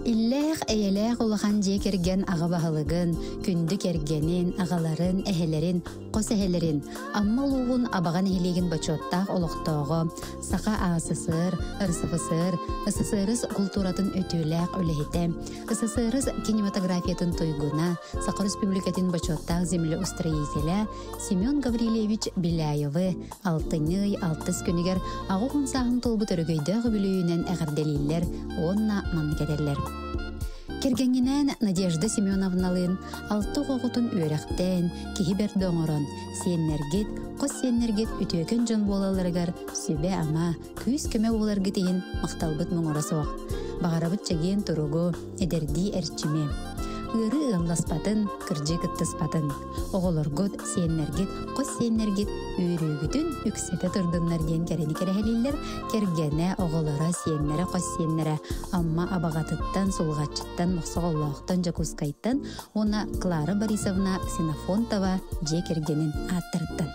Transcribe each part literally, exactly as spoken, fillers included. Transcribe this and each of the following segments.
Иллэх эйелэх улахан же керген ага баһалыгын, күндү кергенин, агаларын, эһелерин, кос эһелерин, амма лугун абаган эһилеген бачоттаах олохтоого, сака аасысыр, ырсыфысыр, ысысырыс культуратын өтүүлээх үлэхите, ысысырыс кинематографиятын тойгуна, Сака Республикатын бачоттаах земле устроителя Семен Гаврилевич Беляевы алтыны алтыс күнігер ағу қонсағын толбы төрігейді ғыбілүйінен әғірделейлер, онна ман кетерлер. Кергенінен Надежда Семеновналын алты қоғытын өріқтен, кейі берді оңырын, сеннергет, қос сеннергет үтөкен жон болаларығар сөбе ама, күйіз көмі оларғы дейін мақталбыт мұңырасы оқ. Бағарабыт чеген тұруғы, әдерді әрчіме. Үрі ылласпатын, кыржы кыттыспатын. Оғылыргыт, сеннергет, қос сеннергет үйрігітін үксеті тұрдынлар ден кәрені керәхелілер, кергені оғылыра сеннері, қос сеннері, амма абағатыттан, сұлғатчыттан, мұқсағыллақтан, жакускайттан, оны Клара Борисовна Ксенофонтова же кергенін аттырттан.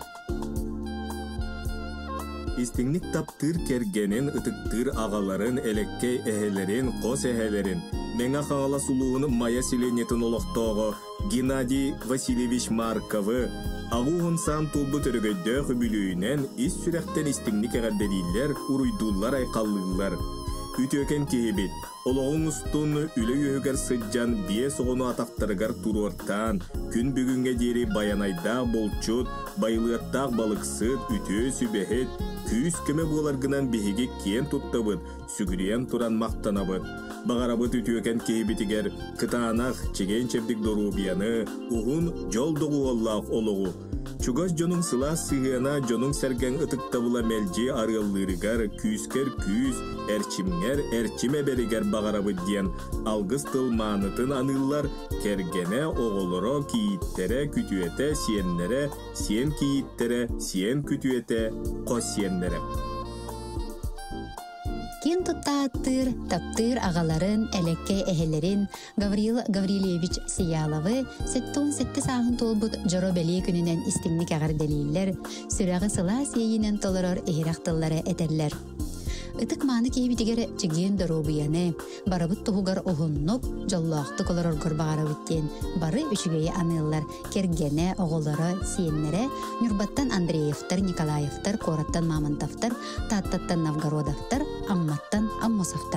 Истинник таптыр кергенин ытыктыр ағаларын, элеккей эхелерин, қос эхелерин. Меңа қағала сулуғыны мая селенетін олықтоғы Геннадий Васильевич Марковы ағуғын сан тұлбы түрігөйді хүбілүйінен ис сүрәқтен истинник әғарделейлер, ұруйдулар айқаллылар. Үтөкен кейбет, олығын ұстын үлі өгер сыджан бие соғыны атақтырғар тұруырттан, күн бүгінге дері баянайда болчут, байлығаттақ балықсыд, үтө сүбәхет, күйіз көмі боларғынан бейге кен тұттабыд, сүгірен тұран мақтанабыд. Бағарабыт үтөкен кейбетігер, кытанақ, чеген чепдік дорубияны, ұғын жолдығы оллақ олығы. Чугас жонун сыла сыгына жонун сәрген ытыктабыла мелжи арыллырыгар күйіскер күйіз, әрчимгер әрчиме берігер бағарабы ден алгыз тылманытын аныллар кергене оғылыро кииттере күтуете сиеннере, сиен кииттере, сиен күтуете қос сиеннере. Кен тұттааттыр, таптыр ағаларын, әлекке әхелерин Гаврил Гаврилевич Сияловы сеттон сетті сағын толбыт жоро бәле күнінен истіңнік ағарделейлер, сүрәғі сыла сейінен толырар ehirақтылары әтерлер. Итик маны кейбитигер чиген дорубияны, барабыт тугар огоннук, жоллақты колорор горбагарабыттен, бары үчүгeye аныллар, кергене, оголары, сиеннере, Нюрбаттан Андреевтар, Николаевтар, Кораттан Мамонтовтар, Таттаттан Новгородовтар, Амматтан Аммосовтар.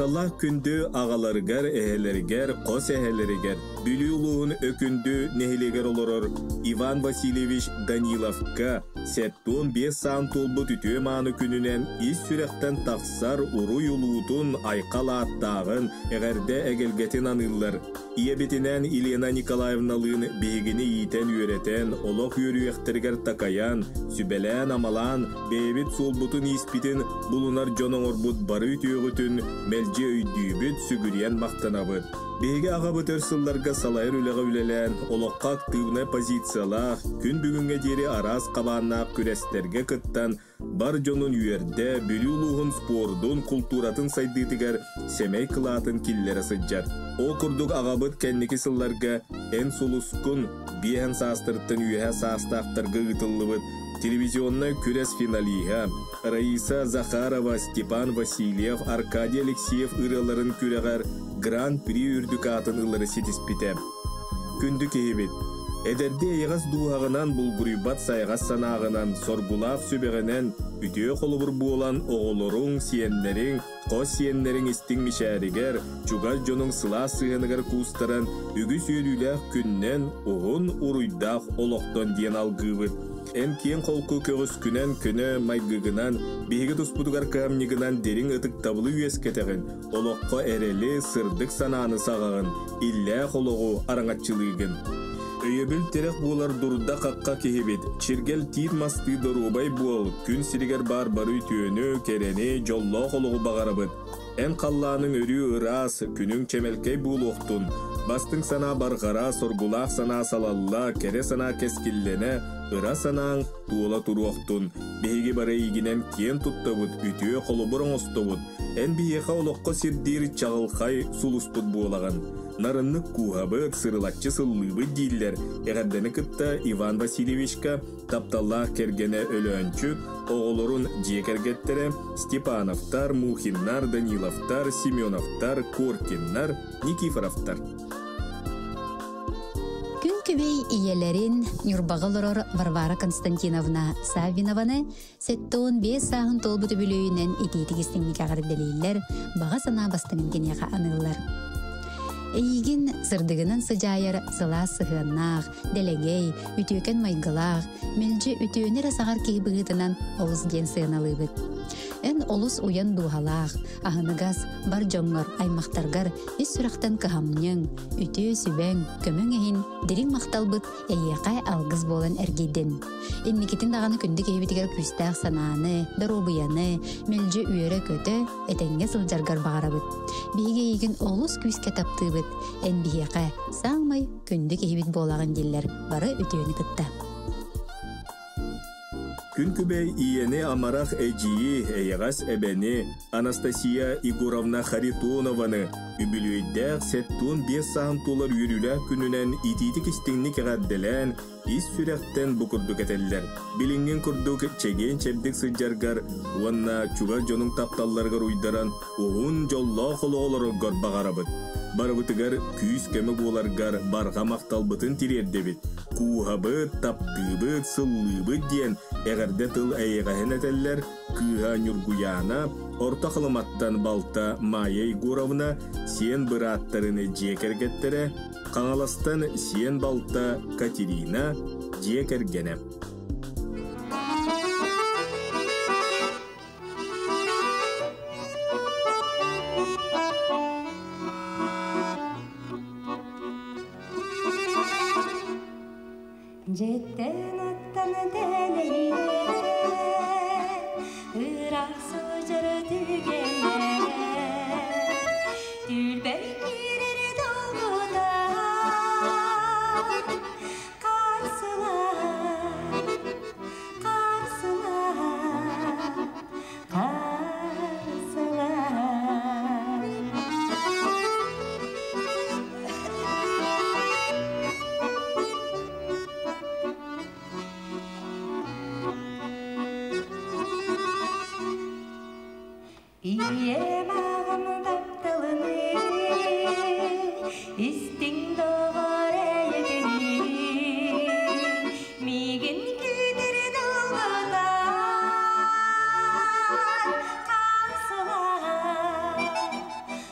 Тапталлах күндү агаларыгар эһелеригер, кос эһелеригер, бүлү улуун өкүндү нехилегер олорор Иван Васильевич Даниловка сеттун бес саан толбут үтүө мааны күнүнен ис сүректен таксар уруй улуутун айкалааттаагын эгерде эгелгетин аныллар. Иебитинен Елена Николаевналын бейгини иитен үйрөтен, олох үйрүектергер такаян, сүбелен амалан, бейбит солбутун испитин булунар жоноңорбут бары ütүөгүтүн мелже өйдүүбүт сүгүриен мактанабыт. Беге агабыт өрсылларга салайыр үлеге үлелен, олокка активны позициялах, күн бүгүнгө дери арас кабааннаак күрестерге кыттан, бар жонун үйерде, бүлү улуғын спордун, культуратын сайдыытыгар семей кылаатын киллері сыджар. О курдук агабыт кенники сылларга эн сулускун биен саастырттын үйе саастаактарга ытыллыбыт. Телевизионный күрес финалиха Раиса Захарова, Степан Васильев, Аркадий Алексеев ырыларын күрегер гран-при үрдүк атын ылары сетиспите. Күндү кейбит. Эдерде егас дуағынан булгурибат сайгас санағынан соргулақ сөбегенен үтіе қолыбыр буолан оғылырың, сиеннерің, қос сиеннерің істің мишәрігер, чугаз жоның сыла сығынығыр кустаран үгіс өліләқ күннен оғын ұруйдақ олықтан ден алғыбыт. Эн киен қолқы көгіс күнен күні майгығынан, бейгі тұспудығар кәмнігінан дерің ұтық табылы үйескетեղін, олыққа әрелі сырдық сананы сағағын, иллә қолығы араңатчылығын. Өйебіл терек болар дұрда қаққа кехебет, чергел тир масты дұрубай бол, күн сиригер бар-бары түйені, керені, жолла қолығы бағарабыт. Эн қалланың өрі ырас, күнің чемелкей бұл оқтун. Бастың сана барғара, соргулақ сана салалла, кере сана кескіллене, ыра санаң туола туру оқтун. Бейге бары игінен кен туттабыт, үтіе қолы бұрын остабыт. Эн бейеқа олыққа сирдир чағылқай сулуспыт болаған. Нарыннык кухабыт, сырылатчы сыллыбыт дейлер. Эгердені кытта Иван Васильевичка тапталлах кергене өлөөнчүк, оғылырын жекергеттері Степановтар, Мухиннар, Даниловтар, Семеновтар, Коркиннар, Никифоровтар. Күн күбей иелерин Нюрбағылырыр Варвара Константиновна Савинованы сеттуын бес сағын толбуты бүлөйінен итетігістіңнік ағыр делейлер баға сана бастыңын генеға анылар. Эйгин сырдыгынан сыжайыр сыла сыгыннах, делегей, үтөкен майгылах, мелжи үтөөнер асагар кейбігітінан олыс ген сыгыналыбыт. Эн олус уян дуғалах, ахыныгас бар жоңгор аймақтаргар ес сүрақтан кыхамнын, үтөө сүбәң, көмөң эхин, дерин мақталбыт эйеқай алгыз болан әргейден. Энникетин дағаны күнді кейбітігер күстәқ сананы, даробыяны, мелжи үйері көті, этенге сылжаргар бағарабыт. Бейге егін олус күске таптыбыт, эн бейеқай саңмай күнді кейбіт болағын делер бары үтөөні кытта. Күн күбей иене амарах эжии эйгас эбени Анастасия Егоровна Харитонованы үбілүйдәк сеттун бес саан толар үйрілі күнінен ититик истіңні кеғадделен ис сүректен бұқырдық әтелілер. Білінген күрдік чеген чебдік сыджаргар, уанна чуға жоның тапталларғар уйдаран оғын жолла қолы оларығар бағарабыд. Барыбытыгар күйіс кемі боларгар барға мақталбытын тирердебіт. Куғабыт, таптыбыт, сыллыбыт ден әғірде тыл әйеғахен әтелілер кыға нүргуяна, орта қылыматтан балта Майя Егоровна сен бір аттарыны жекергеттері, қаңаластан сен балта Катерина жекергені. Jetten attan deleye, ırak socara tügene, tülber girer dolguda, karsılar, karsılar, karsılar. İye bağım daptalını, istin doğar eğdeni, migin güdür dolgudan, kalsılar,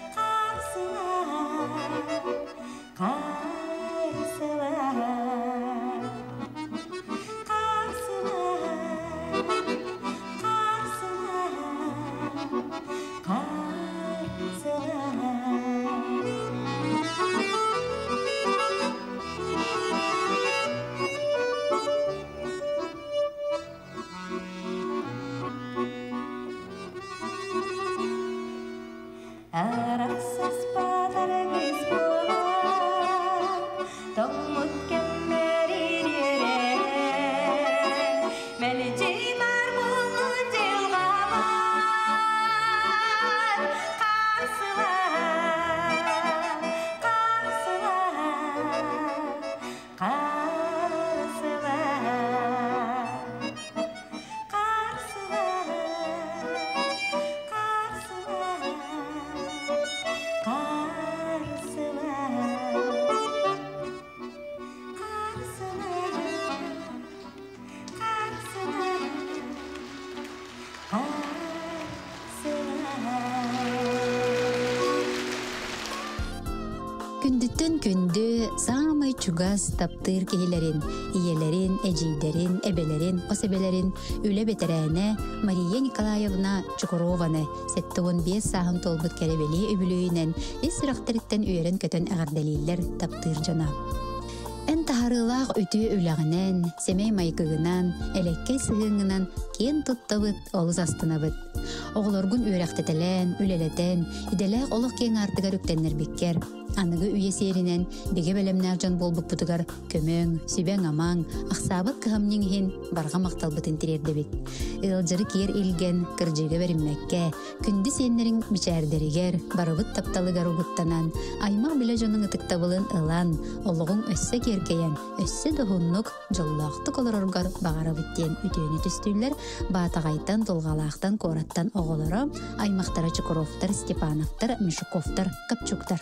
Тарасыз батарыңыз болар, Толмут кеммер ирере, Мәліжі бар бұлы жылға бар, Қарсылар, қарсылар, Күндүттен күндү самай чугас таптыр киһилерин, иелерин, эжийдерин, эбелерин, косебелерин үле бетерәне Мария Николаевна Чукурованы сетте он бес саһын толбут керебели үбүлүүнен эс рахтыриттен үйерен көтөн агардалиллер таптыр жана. Эн тахарылах үтү үләгенен, семей майкыгынан, элекке сыгыңынан кен туттабыт олус астынабыт. Оғылоргун үйрәхтетелен, үлелетен, иделәк олық кен артыгар үктеннер биккер. Анығы үйе серінен деге бәлемнәр жан болбук бутыгар көмөң, сүбәң амаң, ақсабыт кыхамнен хин барға мақталбытын тирерді бит. Илжыры кер илген, кыржыға беріммәкке, күнді сеннерін бичәрдерігер, барыбыт тапталыгар угуттанан, аймақ біле жонын ытыктабылын ылан, олығын өссі керкейен, өссі дұғыннық жоллақты колороргар бағары біттен үтөні түстүлер, батағайтан, толғалақтан, кораттан оғылары, аймақтары Чукуровтар, Степановтар, Мишуковтар, Капчуктар.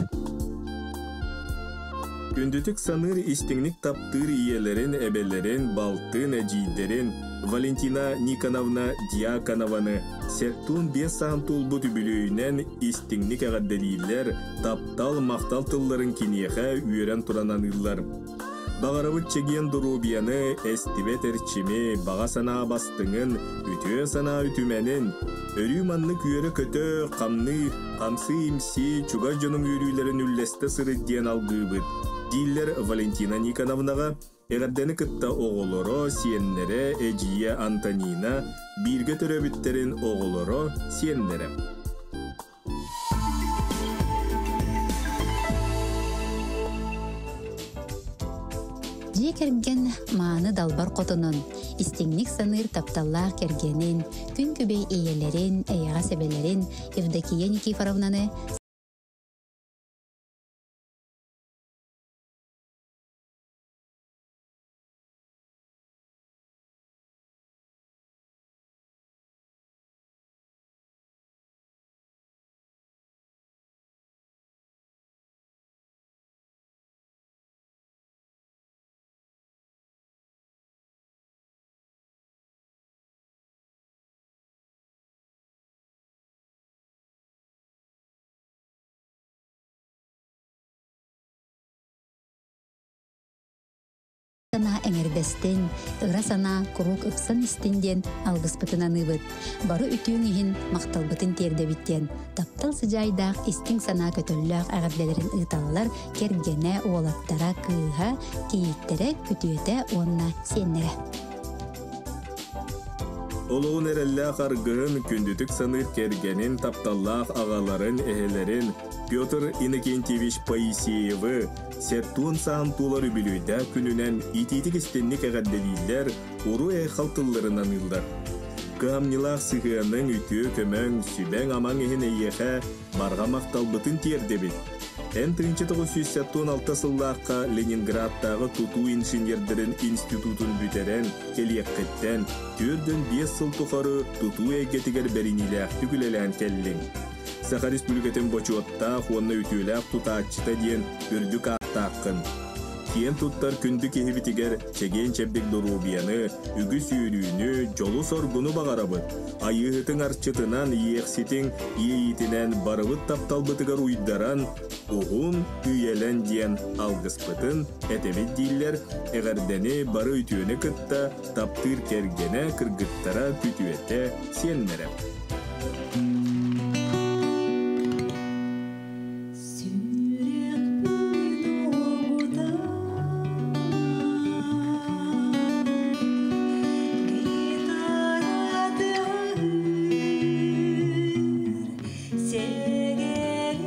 Күндүтүк саныр истиңник таптыр иелерин, эбелерин, балтын, эжийдерин, Валентина Никоновна Дьяконованы сеттун бес саан тулбут үбүлүүнен истиңник агадделийлер таптал мактал тылларын кинеха үйрен турананылар. Бағарабыт чеген дурубияны эстибет эрчими, бага сана бастыңын, үтүө сана үтүменин, өрүү манны күйөрө көтө, камны, камсы имси, чугар жонун үйрүүлерин үллесте сыры диен алгыбыт. Диллер Валентина Никоновнага эгердени кытта оголоро, сиеннере, эжие Антонина, бирге төрөбүттерин оголоро, сиеннере. Дие керген мааны далбар котунун, истиңник саныр тапталлах кергенин, күн күбей иелерин, эйга себелерин, Евдокия Никифоровнаны сана эңербестен, ыра сана курук ыксан истинден алгыспытынан ыбыт. Бары үтүүң ихин макталбытын тердебиттен. Таптал сыжайдақ истиң сана көтөллөк агардаларын ыталлар кергене уолаттара кыыха, кейиттере күтүөте онна сеннере. Олуғын әрелләқ арғын күндүтік саныр кергенин тапталлақ ағаларын әхелерин Петр Иннокентьевич Паисеевы сеттуын саам тулар үбілуйда күнінен ититік істенник әғадделейлер уру әйхалтылларынан ылдар. Кыамнилақ сығыянның үтіө көмөң сүбәң амаң эхін әйеқә барға мақталбытын тердебіт. Эн тыгынчы тогуз жүз сексен алты сыллаққа Ленинградтағы туту инженердерин институтун бүтерен келиеккеттен түрден бес сыл тухары туту эгетигер бериниләк түгілелән келлин. Саха Республикатын бочуотта хуанна үтүләк тутаачыта диен үрдүк аттаққын. Киен туттар күндү кехибитигер чеген чебдик дурубияны, үгү сүйрүүнү, жолу соргуну бағарабыт. Айыхытың арчытынан иекситин иейтинен барыбыт тапталбытыгар уйдаран, уғун үйелен диен алгыспытын этебет диллер эгердени бары үтүөнө кытта таптыр кергене кыргыттара күтүете сеннере. Сеге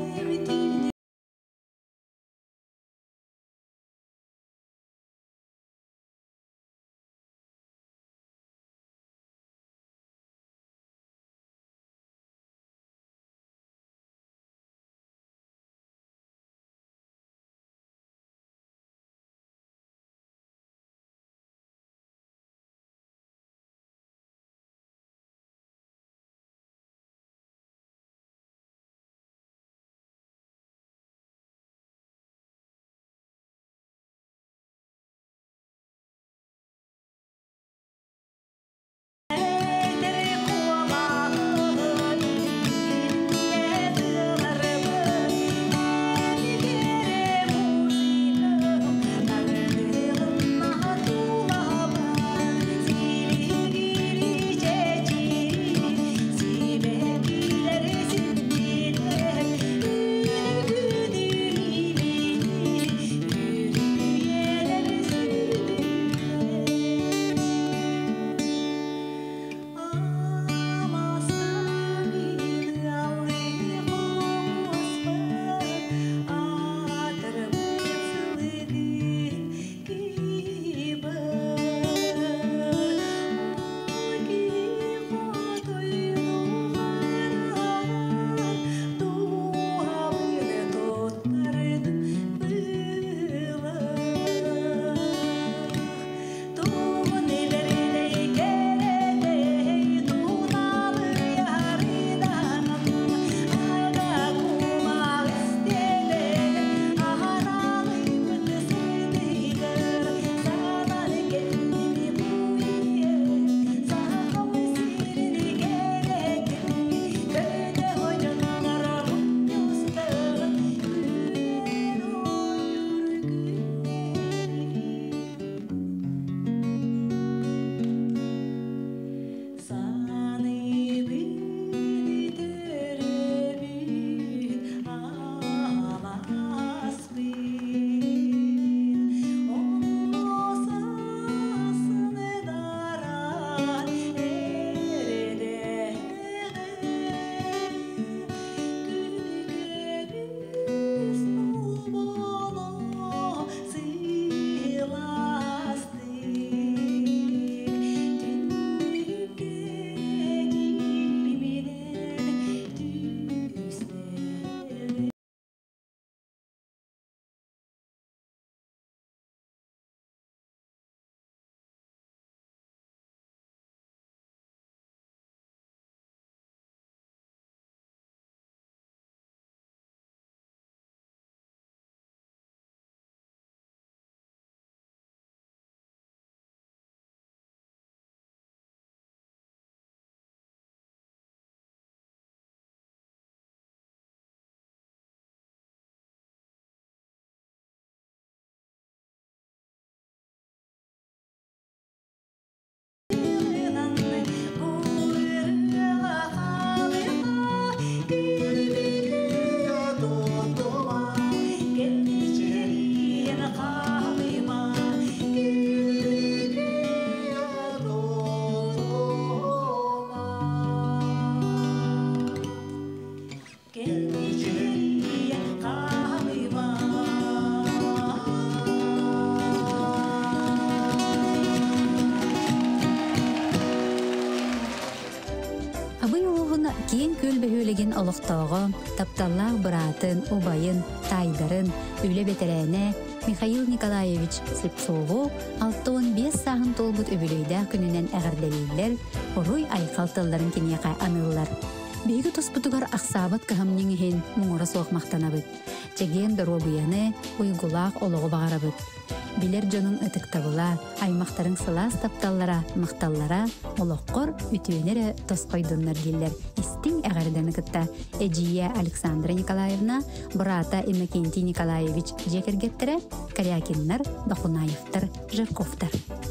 олохтоого тапталлаах быраатын, убайын, тайдарын, үле бетерээне Михаил Николаевич Слепцову алтон бес сағын толбут өбүлөйдә күнүнен әгәрделейлер, оруй айқалтыларын кенеқа аныллар. Бейгі тоспутугар ақсабат кахамнеңихин муңура соқмақтанабыт. Чеген доробуяны уйгулақ олығы бағарабыт. Билер жонун ытыктабыла, аймақтарын сылас тапталлара, мақталлара, олоққор үтүөнері тосқойдуннар диллер. Истин әғарданы кытта Эджия Александра Николаевна, брата Иннокентий Николаевич жекергеттері, Корякиннар, Дохунаевтар, Жирковтар.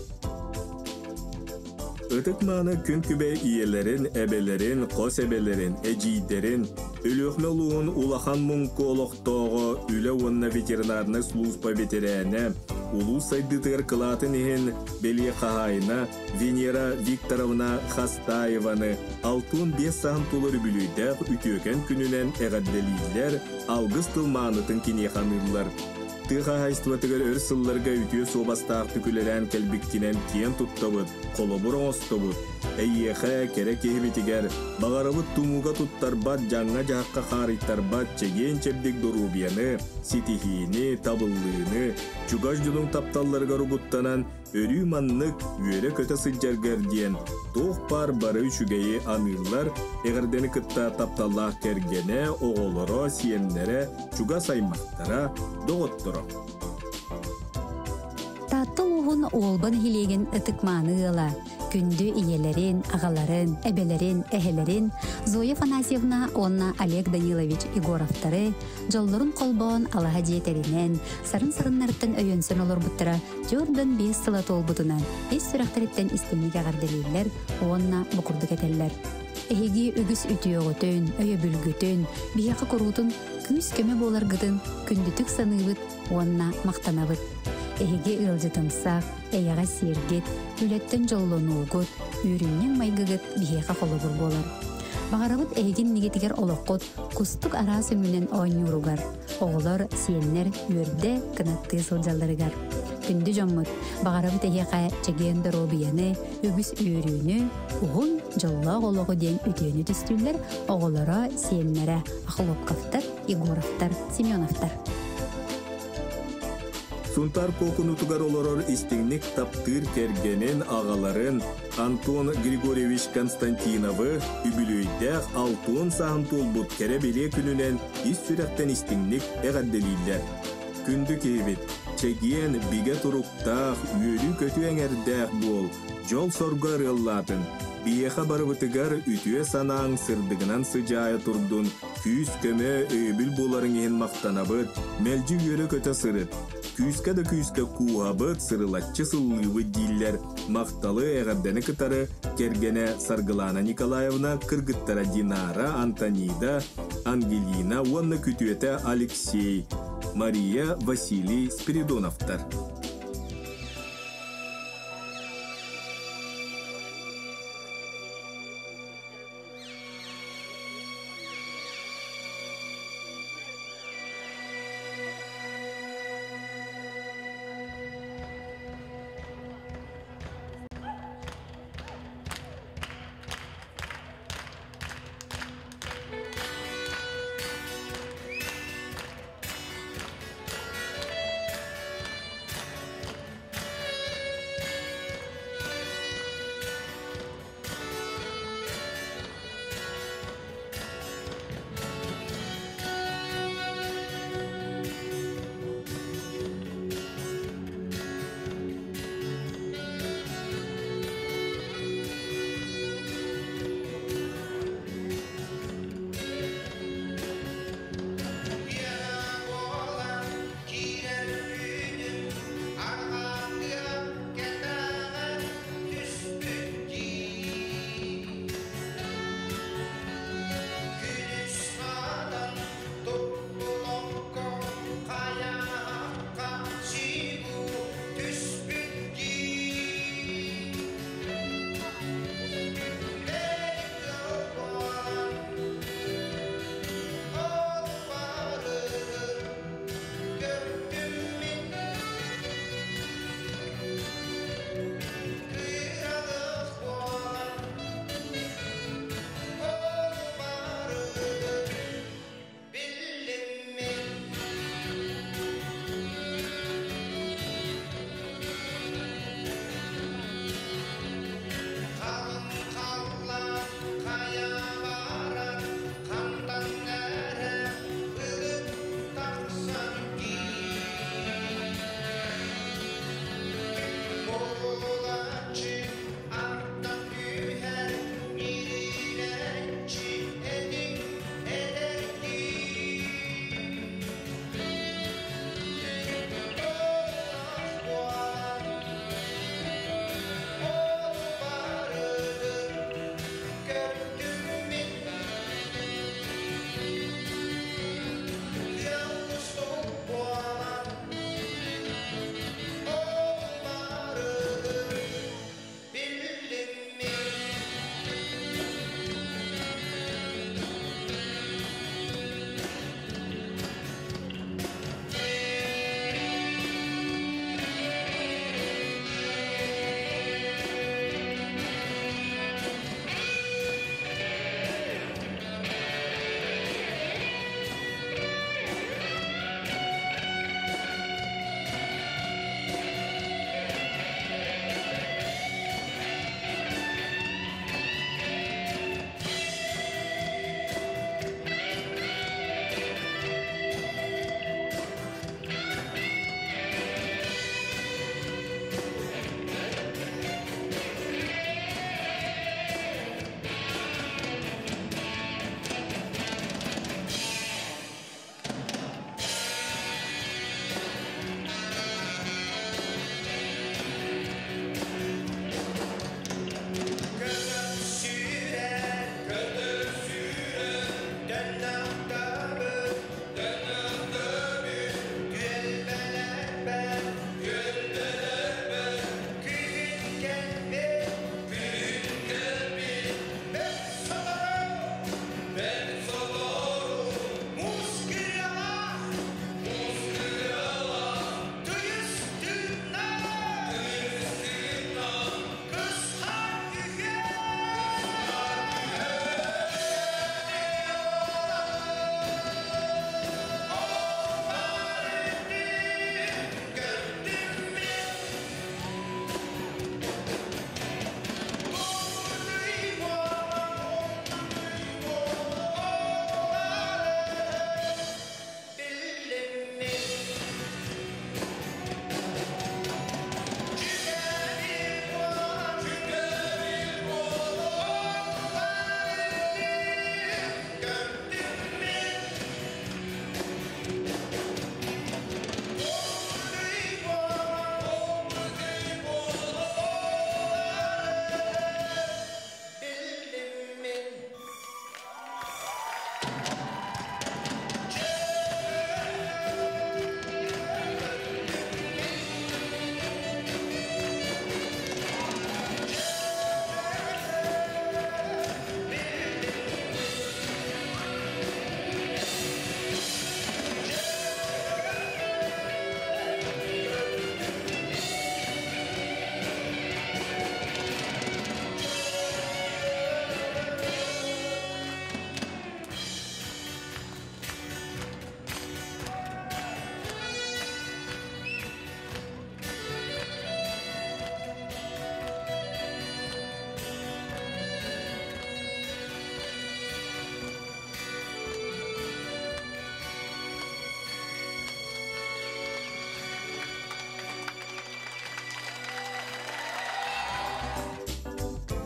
Itыкmany күн kübe iyelerin, ebelerin, qos ebelerin, ejidlerin, ölüqmeluğun ulahan munku oloqtoğu, üle onna veterinarna sluzpa veterane, ulu saydıtır kılatın ihin Beli Qahayna, Venera Viktorovna Xastayevany altın beş sağın tulur bülüydəq ütüöken gününen eğaddeliydiler, algız tılmanıtın kinexanırlar. Тыға хайстватыгар өр сылларга үтіе собастақ түкілерен кәлбіктінен кен тұттабыд, қолы остобыд. Әйеқі керек ехбетігер, бағарабыд тумуға тұттарбат, жаңа жаққа қарыттарбат, чеген чебдік дұрубияны, сетихini, табыллыны, чугаш жүнің тапталларга рубуттанан, өрі маннық үйері көті сыджаргарден, тоқ бар бары үшігейі анылар, эғірдені кытта тапталлақ кергене, оғолыро, сиенлері, чуга саймақтара, доғыттыры. Татты уғын олбан хилеген ытыкманы ыла. Күнді иелерин, ағаларын, әбелерин, әхелерин, Зоя Фанасьевна, онна Олег Данилович Егоровтары, жолларын қолбон алаға диетерінен, сарын-сарыннарттан өйенсін олар бұттыра, жордан бес сыла толбутынан, бес сүрақтарыттан істемеге ғарделейлер, онна бұқырды кетелер. Эһиги үгіс үтіоғытын, өйе бүлгітін, бияқы құрутын, күз көме болар гытын, күндітік саныбыт, онна мақтанабыт. Эһиге ылжытымсақ, эйаға сергет, үлеттен жоллонуғыт, үйріннен майгығыт бияқа қолыбыр болар. Бағарабыт эйгин негетігер олыққыт, кустық ара сөмінен ойнуругар. Оғылар сиеннер үйірде кынатты сылжаларыгар. Күнді жоммыт, бағарабыт эйеқа чеген доробияны, үгіс үйріні, ұғын жолла олығы ден үтіені түстілер, оғылара сиеннері Ахлопковтар, Егоровтар, Семеновтар. Сунтар kokунутугар олорор истигник таптыр кергенен ағаларын Антон Григорьевич Константиновы үбілөйдәқ алтын сағын толбут керебеле күнінен ис сүрәқтен истигник әғадделейлер. Күнді кейбет, чеген биге тұруқтақ, үйелі көту әңердәқ бол, жол соргар ыллатын, бияқа барыбытыгар үтіе санаң сырдығынан сыжая тұрдun, күйіс көме өйбіл боларын ен мақтанабыд, мәлжі үйелі көті сырыд. Күйіске да күйіске куғабыд сырылатчы сыллывы диллер, мақталы әғардені кытары кергене Саргылана Николаевна, Кыргыттара Динара, Антонида, Ангелина, онна күтуеті Алексей, Мария, Василий, Спиридоновтар.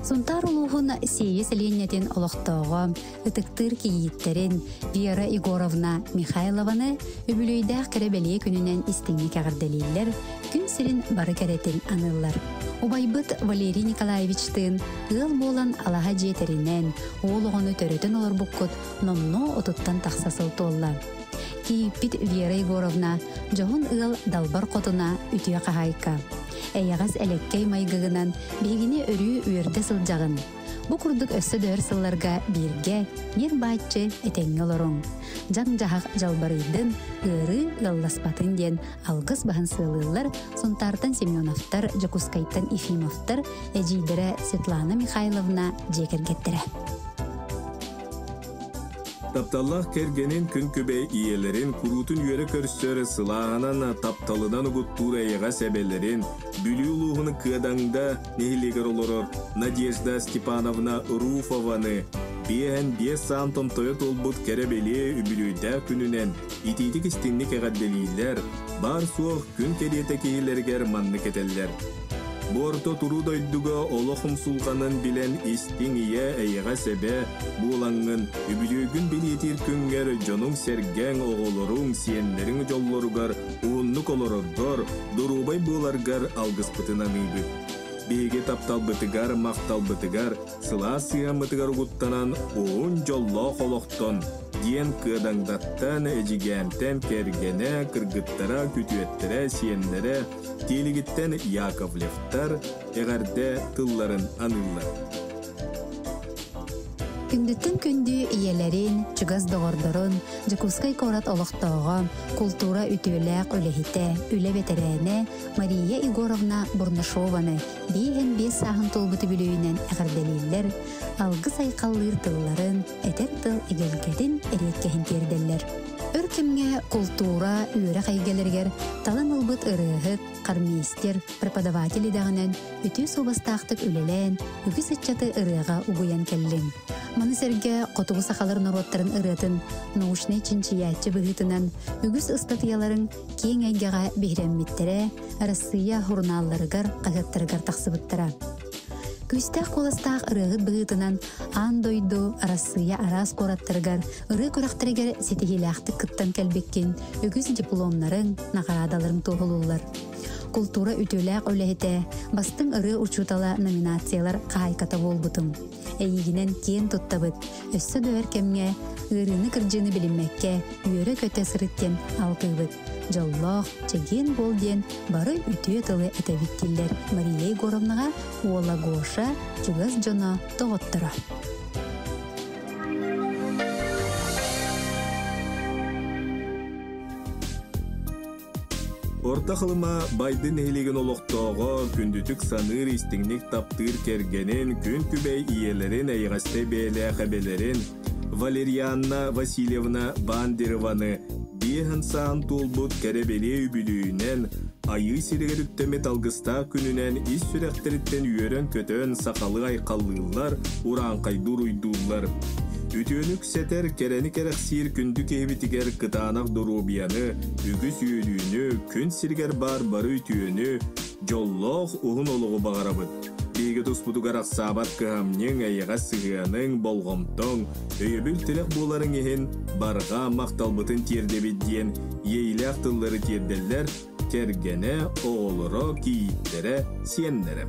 Сунтар улуғын сейе селеннетін олықтауға, ытықтыр кейіттерін Вера Егоровна Михайлованы үбілейдәқ кіребеле күнінен істіңі кәғірделейлер, күн сірін бары кәретін анылар. Убайбыт Валерий Николаевичтың ыл болан алаға жетерінен олығыны төретін олар бұққыт номно отыттан тақсасыл толла. Кейіппіт Вера Егоровна жоғын ыл далбар қотына үтіе қағайка. Әйяғыз әлеккей майгығынан бейгіне өрі үйерді сылжағын. Бұ күрдік өссі дөр сылларға бірге нер байтчы әтеңі олырың. Жан-жағақ жалбарыйдың ұры ғалласпатын ден алғыз бағын сылылар Сунтартан Семеновтар, Жакускайттан Ефимовтар, әжейдірі Светлана Михайловна жекергеттірі. Тапталлах кергенин күн көбей иелерин курутун үйері көрсөрі сылағанан тапталыдан ұғыттур әйіға сәбелерин бүлі ұлуғыны кыадаңда нехилегер олорор Надежда Степановна Руфованы бейін бес сантом тойот олбут кәребеле үбілуйда күнінен итейдік істіңнік әғадделейлер бар суық күн кереті кейлергер манны кетелер. Борто туру дойдуга олохум сулғанын билен истин ие әйіға сәбе булаңын үбілігін білетір күнгер жонун серген оғолорун сиенлерин жоллоругар уыннук олорогдор дурубай буларгар алгыспытынан үйбіт. Беге таптал бытыгар, мақтал бытыгар, сыла сыямытыгар угуттанан уын жолло холоқтон диен кыдаңдаттан эжигентен кергене кыргыттара күтүеттері сиенлері телегіттен Яковлевтар егерде тылларын анылар. Күндіттен күнді иелерін, чүгаз доғырдырын, Жакускай корат олықтауға, культура үтіләк өлехите, үлі ветерәне Мария Егоровна Бурнашованы бейген бес сағын толбыты білуінен әғірделейлер, алғы сайқаллыр тылларын, әтер тыл егелгедін әреккехін терделер. Өркемге культура үйрі қайгелергер, талан ұлбыт ұрығыт, қармейстер, преподаватели дағынан үті собастақтық үлелен, үгі сәтчаты ұрыға ұғыян кәлін. Маны сәрге қотуғы сақалар нұроттарын ұрытын, наушны чинчиятчы бұғытынан үгіз ұстатыяларын кейін әйгеға бейрәмметтері, Россия журналларыгар қағаттырыгар тақсыбыттыра. Күстәк қоластақ ұрығыт бұғытынан андойду Россия арас қораттырыгар, ұры көрақтырыгар сетігеләқті күттан кәлбеккен үгіз дипломларын, нағарадаларын тоғылулар. Культура үтіләк өләхеті, бастың ұры учутала номинациялар қайката болбытым. Әйігінен кен тұттабыт, өссі дөөр кәмге, ұрыны кірджіні білінмәкке, үйері көте сырыттен алқыбыт. Жоллоқ, чеген бол ден, бары үтіе тылы әтәвіттілер Мария Егоровнаға уола гоша, жүгіз жона тоғыттыра. Орта қылыма байдың әйлеген олықтауға күндітік саныр істіңнік таптыр кергенен күн күбей иелерін әйғасты бәлі қабелерін Валерьяна Васильевна Бандерованы бейін саан толбут кәребеле үбілуінен айы сирегер үттемет алғыста күнінен ис сүрәқтеріттен үйерен көтөн сақалы айқалылар уран қайдур ұйдулар. Үтөнүк сетер керени керексир күндү кебитигер кытанак дурубияны, үгүс үйөлүүнү, күн сиргер бар бары үтөнү, жоллох угун олугу багарабыт. Беге туспутугар аксабат кыхамнең айыга сыгыянын болгомтоң, өйөбүл тирек буларын ехен барга макталбытын тердебит диен, ейлек тыллары терделлер, тергене оолоро кийиттере сиеннере.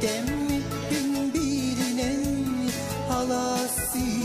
Demmittin birine halası